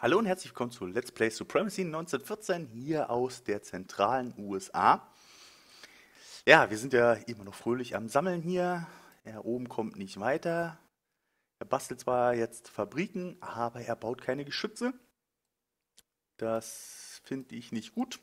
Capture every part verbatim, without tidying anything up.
Hallo und herzlich willkommen zu Let's Play Supremacy neunzehnhundertvierzehn hier aus der zentralen U S A. Ja, wir sind ja immer noch fröhlich am Sammeln hier. Er oben kommt nicht weiter. Er bastelt zwar jetzt Fabriken, aber er baut keine Geschütze. Das finde ich nicht gut.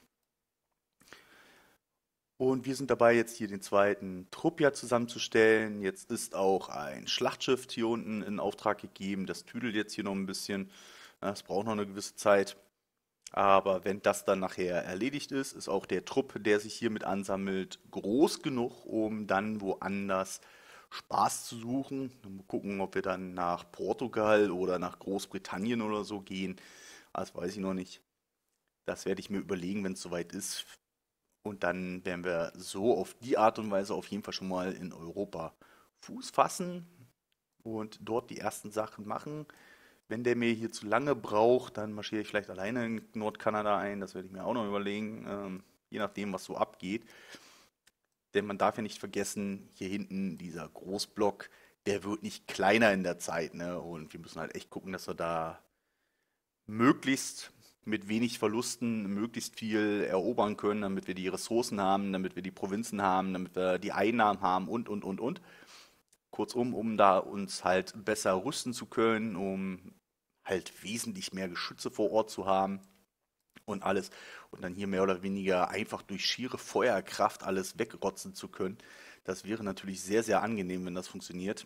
Und wir sind dabei, jetzt hier den zweiten Trupp ja zusammenzustellen. Jetzt ist auch ein Schlachtschiff hier unten in Auftrag gegeben. Das tüdelt jetzt hier noch ein bisschen. Das braucht noch eine gewisse Zeit. Aber wenn das dann nachher erledigt ist, ist auch der Trupp, der sich hier mit ansammelt, groß genug, um dann woanders Spaß zu suchen. Mal gucken, ob wir dann nach Portugal oder nach Großbritannien oder so gehen. Das weiß ich noch nicht. Das werde ich mir überlegen, wenn es soweit ist. Und dann werden wir so auf die Art und Weise auf jeden Fall schon mal in Europa Fuß fassen und dort die ersten Sachen machen. Wenn der mir hier zu lange braucht, dann marschiere ich vielleicht alleine in Nordkanada ein. Das werde ich mir auch noch überlegen, ähm, je nachdem, was so abgeht. Denn man darf ja nicht vergessen, hier hinten dieser Großblock, der wird nicht kleiner in der Zeit, ne? Und wir müssen halt echt gucken, dass wir da möglichst mit wenig Verlusten möglichst viel erobern können, damit wir die Ressourcen haben, damit wir die Provinzen haben, damit wir die Einnahmen haben und, und, und, und. Kurzum, um da uns halt besser rüsten zu können, um halt wesentlich mehr Geschütze vor Ort zu haben und alles. Und dann hier mehr oder weniger einfach durch schiere Feuerkraft alles wegrotzen zu können. Das wäre natürlich sehr, sehr angenehm, wenn das funktioniert.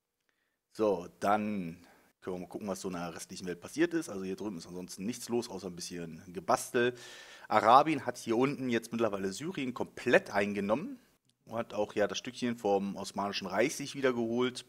So, dann können wir mal gucken, was so in der restlichen Welt passiert ist. Also hier drüben ist ansonsten nichts los, außer ein bisschen Gebastel. Arabien hat hier unten jetzt mittlerweile Syrien komplett eingenommen. Hat auch ja das Stückchen vom Osmanischen Reich sich wiedergeholt.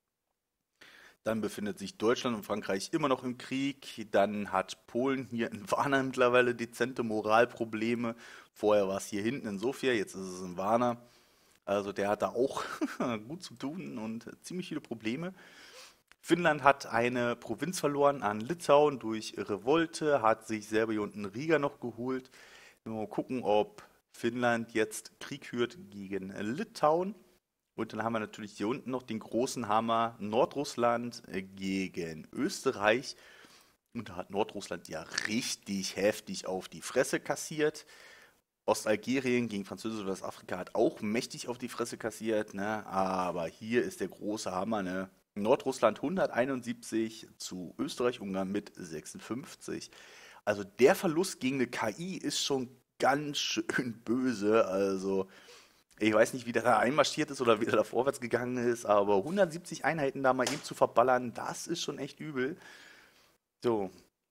Dann befindet sich Deutschland und Frankreich immer noch im Krieg. Dann hat Polen hier in Warna mittlerweile dezente Moralprobleme. Vorher war es hier hinten in Sofia, jetzt ist es in Warna. Also der hat da auch gut zu tun und ziemlich viele Probleme. Finnland hat eine Provinz verloren an Litauen durch Revolte, hat sich selber hier unten Riga noch geholt. Mal gucken, ob Finnland jetzt Krieg führt gegen Litauen. Und dann haben wir natürlich hier unten noch den großen Hammer Nordrussland äh, gegen Österreich. Und da hat Nordrussland ja richtig heftig auf die Fresse kassiert. Ostalgerien gegen Französische Westafrika hat auch mächtig auf die Fresse kassiert, ne? Aber hier ist der große Hammer, ne? Nordrussland hunderteinundsiebzig zu Österreich-Ungarn mit sechsundfünfzig. Also der Verlust gegen eine K I ist schon ganz schön böse. Also ich weiß nicht, wie der da einmarschiert ist oder wie der da vorwärts gegangen ist, aber hundertsiebzig Einheiten da mal eben zu verballern, das ist schon echt übel. So,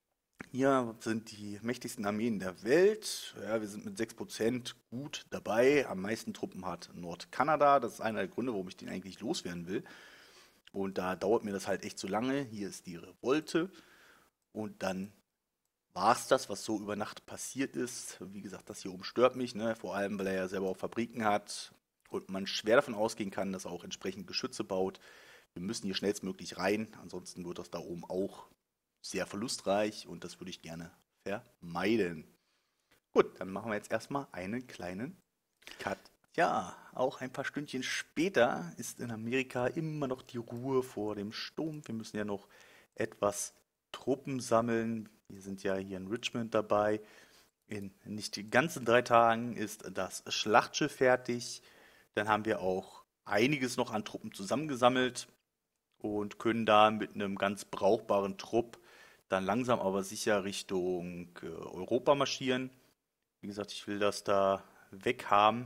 hier sind die mächtigsten Armeen der Welt. Ja, wir sind mit sechs Prozent gut dabei. Am meisten Truppen hat Nordkanada. Das ist einer der Gründe, warum ich den eigentlich loswerden will. Und da dauert mir das halt echt zu lange. Hier ist die Revolte. Und dann war es das, was so über Nacht passiert ist. Wie gesagt, das hier oben stört mich, ne? Vor allem, weil er ja selber auch Fabriken hat und man schwer davon ausgehen kann, dass er auch entsprechend Geschütze baut. Wir müssen hier schnellstmöglich rein, ansonsten wird das da oben auch sehr verlustreich und das würde ich gerne vermeiden. Gut, dann machen wir jetzt erstmal einen kleinen Cut. Ja, auch ein paar Stündchen später ist in Amerika immer noch die Ruhe vor dem Sturm. Wir müssen ja noch etwas Truppen sammeln. Wir sind ja hier in Richmond dabei. In nicht den ganzen drei Tagen ist das Schlachtschiff fertig. Dann haben wir auch einiges noch an Truppen zusammengesammelt und können da mit einem ganz brauchbaren Trupp dann langsam aber sicher Richtung äh, Europa marschieren. Wie gesagt, ich will das da weghaben.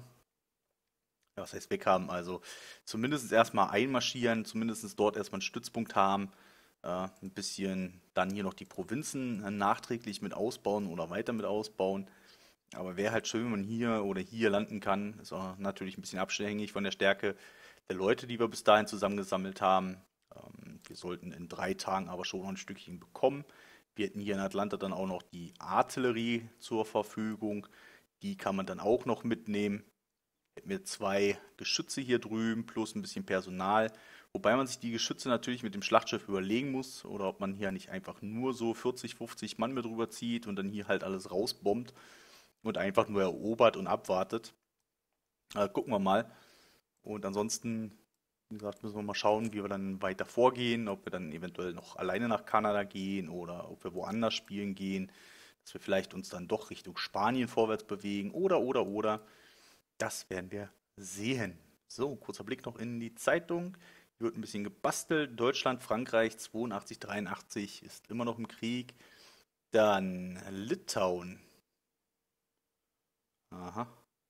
Ja, was heißt weghaben? Also zumindest erstmal einmarschieren, zumindest dort erstmal einen Stützpunkt haben, äh, ein bisschen dann hier noch die Provinzen äh, nachträglich mit ausbauen oder weiter mit ausbauen. Aber wäre halt schön, wenn man hier oder hier landen kann. Ist auch natürlich ein bisschen abhängig von der Stärke der Leute, die wir bis dahin zusammengesammelt haben. Ähm, wir sollten in drei Tagen aber schon noch ein Stückchen bekommen. Wir hätten hier in Atlanta dann auch noch die Artillerie zur Verfügung. Die kann man dann auch noch mitnehmen. Hätten wir zwei Geschütze hier drüben plus ein bisschen Personal. Wobei man sich die Geschütze natürlich mit dem Schlachtschiff überlegen muss. Oder ob man hier nicht einfach nur so vierzig, fünfzig Mann mit rüber zieht und dann hier halt alles rausbombt und einfach nur erobert und abwartet. Äh, gucken wir mal. Und ansonsten Wie gesagt, müssen wir mal schauen, wie wir dann weiter vorgehen, ob wir dann eventuell noch alleine nach Kanada gehen oder ob wir woanders spielen gehen, dass wir vielleicht uns dann doch Richtung Spanien vorwärts bewegen oder, oder, oder. Das werden wir sehen. So, kurzer Blick noch in die Zeitung. Hier wird ein bisschen gebastelt. Deutschland, Frankreich zweiundachtzig, dreiundachtzig ist immer noch im Krieg. Dann Litauen. Aha.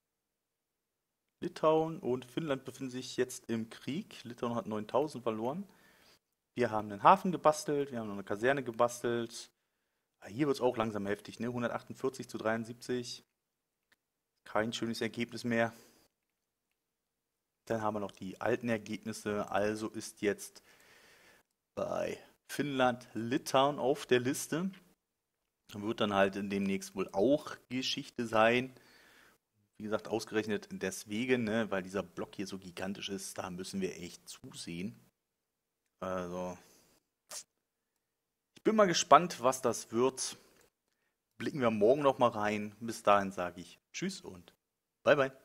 Litauen und Finnland befinden sich jetzt im Krieg. Litauen hat neuntausend verloren. Wir haben einen Hafen gebastelt, wir haben noch eine Kaserne gebastelt. Ah, hier wird es auch langsam heftig, ne? hundertachtundvierzig zu dreiundsiebzig. Kein schönes Ergebnis mehr. Dann haben wir noch die alten Ergebnisse. Also ist jetzt bei Finnland Litauen auf der Liste. Wird dann halt demnächst wohl auch Geschichte sein. Wie gesagt, ausgerechnet deswegen, ne, weil dieser Block hier so gigantisch ist, da müssen wir echt zusehen. Also, ich bin mal gespannt, was das wird. Blicken wir morgen noch mal rein. Bis dahin sage ich Tschüss und bye bye.